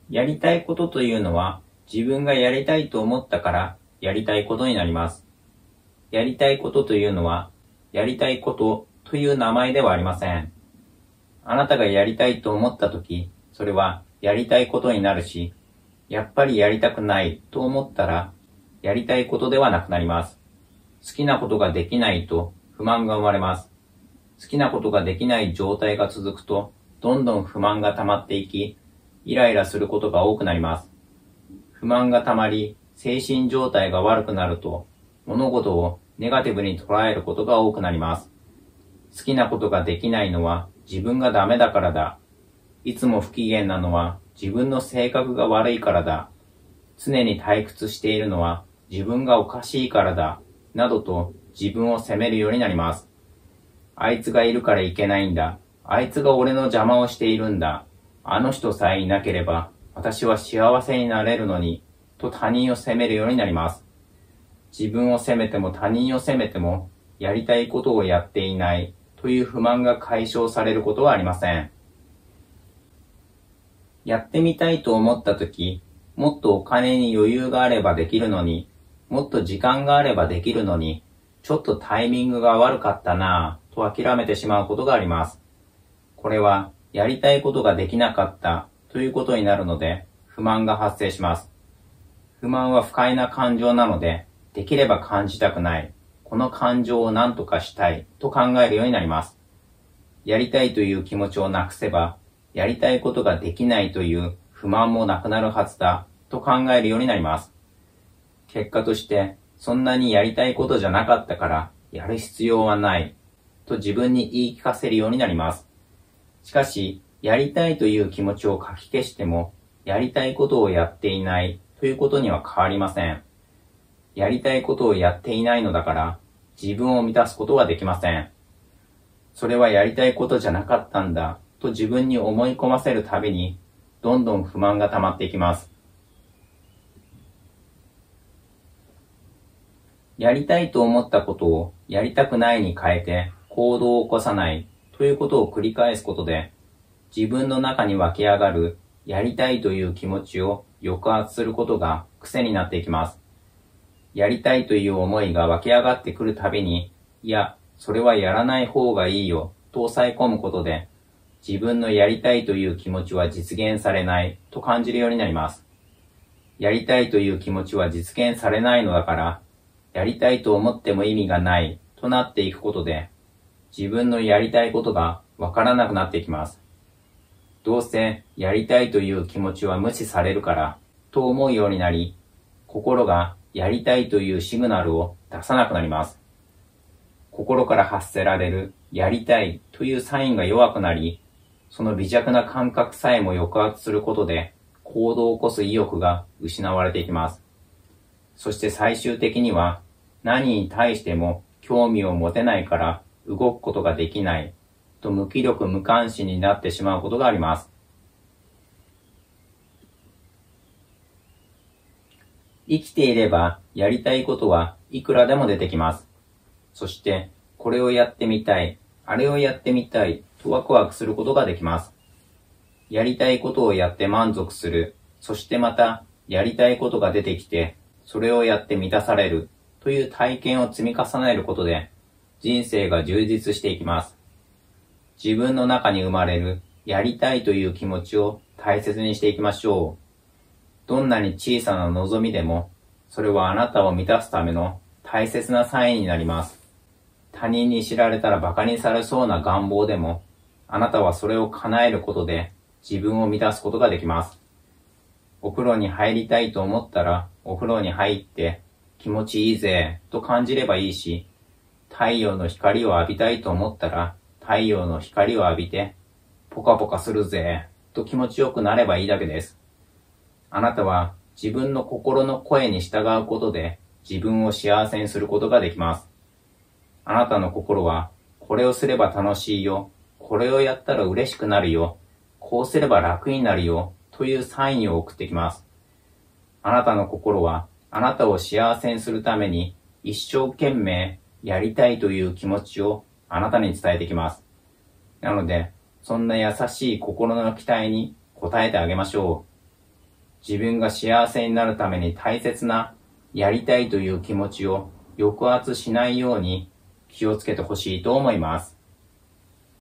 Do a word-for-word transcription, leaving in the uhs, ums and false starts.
やりたいことというのは、自分がやりたいと思ったからやりたいことになります。やりたいことというのは、やりたいことという名前ではありません。あなたがやりたいと思ったとき、それはやりたいことになるし、やっぱりやりたくないと思ったら、やりたいことではなくなります。好きなことができないと不満が生まれます。好きなことができない状態が続くと、どんどん不満が溜まっていき、イライラすることが多くなります。不満が溜まり、精神状態が悪くなると、物事をネガティブに捉えることが多くなります。好きなことができないのは自分がダメだからだ。いつも不機嫌なのは自分の性格が悪いからだ。常に退屈しているのは自分がおかしいからだ。などと自分を責めるようになります。あいつがいるからいけないんだ。あいつが俺の邪魔をしているんだ。あの人さえいなければ私は幸せになれるのに、と他人を責めるようになります。自分を責めても他人を責めても、やりたいことをやっていないという不満が解消されることはありません。やってみたいと思ったとき、もっとお金に余裕があればできるのに、もっと時間があればできるのに、ちょっとタイミングが悪かったなぁと諦めてしまうことがあります。これは、やりたいことができなかったということになるので、不満が発生します。不満は不快な感情なので、できれば感じたくない。この感情を何とかしたいと考えるようになります。やりたいという気持ちをなくせば、やりたいことができないという不満もなくなるはずだと考えるようになります。結果として、そんなにやりたいことじゃなかったからやる必要はないと自分に言い聞かせるようになります。しかし、やりたいという気持ちをかき消しても、やりたいことをやっていないということには変わりません。やりたいことをやっていないのだから、自分を満たすことはできません。それはやりたいことじゃなかったんだと自分に思い込ませるたびに、どんどん不満が溜まっていきます。やりたいと思ったことをやりたくないに変えて行動を起こさないということを繰り返すことで、自分の中に湧き上がるやりたいという気持ちを抑圧することが癖になっていきます。やりたいという思いが湧き上がってくるたびに、いや、それはやらない方がいいよと抑え込むことで、自分のやりたいという気持ちは実現されないと感じるようになります。やりたいという気持ちは実現されないのだから、やりたいと思っても意味がないとなっていくことで、自分のやりたいことがわからなくなっていきます。どうせやりたいという気持ちは無視されるからと思うようになり、心がやりたいというシグナルを出さなくなります。心から発せられるやりたいというサインが弱くなり、その微弱な感覚さえも抑圧することで行動を起こす意欲が失われていきます。そして最終的には何に対しても興味を持てないから動くことができないと無気力無関心になってしまうことがあります。生きていればやりたいことはいくらでも出てきます。そしてこれをやってみたい、あれをやってみたいとワクワクすることができます。やりたいことをやって満足する、そしてまたやりたいことが出てきてそれをやって満たされるという体験を積み重ねることで人生が充実していきます。自分の中に生まれるやりたいという気持ちを大切にしていきましょう。どんなに小さな望みでも、それはあなたを満たすための大切なサインになります。他人に知られたら馬鹿にされそうな願望でも、あなたはそれを叶えることで自分を満たすことができます。お風呂に入りたいと思ったら、お風呂に入って気持ちいいぜと感じればいいし、太陽の光を浴びたいと思ったら、太陽の光を浴びて、ポカポカするぜと気持ちよくなればいいだけです。あなたは自分の心の声に従うことで自分を幸せにすることができます。あなたの心は、これをすれば楽しいよ、これをやったら嬉しくなるよ、こうすれば楽になるよというサインを送ってきます。あなたの心は、あなたを幸せにするために一生懸命やりたいという気持ちをあなたに伝えてきます。なので、そんな優しい心の期待に応えてあげましょう。 自分が幸せになるために大切なやりたいという気持ちを抑圧しないように気をつけてほしいと思います。